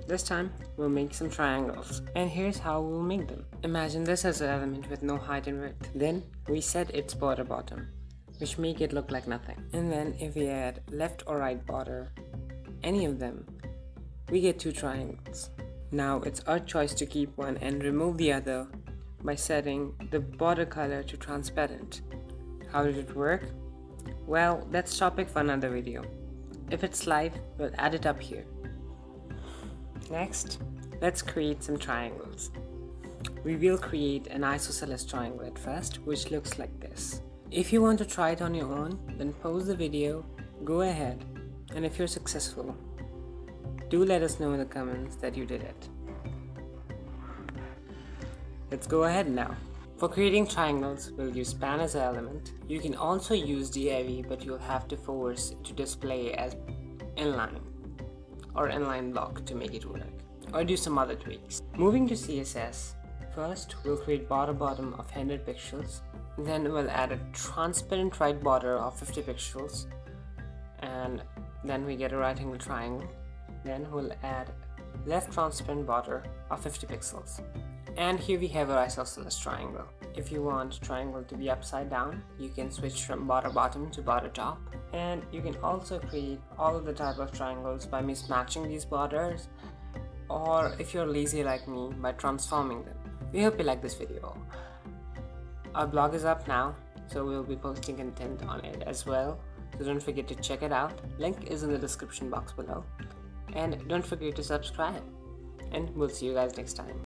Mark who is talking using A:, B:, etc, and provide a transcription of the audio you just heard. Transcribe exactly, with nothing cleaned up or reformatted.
A: This time, we'll make some triangles, and here's how we'll make them. Imagine this as an element with no height and width. Then, we set its border bottom, which make it look like nothing. And then, if we add left or right border, any of them, we get two triangles. Now, it's our choice to keep one and remove the other by setting the border color to transparent. How did it work? Well, that's topic for another video. If it's live, we'll add it up here. Next, let's create some triangles. We will create an isosceles triangle at first, which looks like this. If you want to try it on your own, then pause the video, go ahead, and if you're successful, do let us know in the comments that you did it. Let's go ahead now. For creating triangles, we'll use span as an element. You can also use div, but you'll have to force to display as inline or inline block to make it work, or do some other tweaks. Moving to C S S, first we'll create border bottom of one hundred pixels, then we'll add a transparent right border of fifty pixels, and then we get a right angle triangle. Then we'll add left transparent border of fifty pixels. And here we have our isosceles triangle. If you want triangle to be upside down, you can switch from border bottom to border top. And you can also create all of the type of triangles by mismatching these borders, or if you're lazy like me, by transforming them. We hope you like this video. Our blog is up now, so we'll be posting content on it as well. So don't forget to check it out. Link is in the description box below. And don't forget to subscribe. And we'll see you guys next time.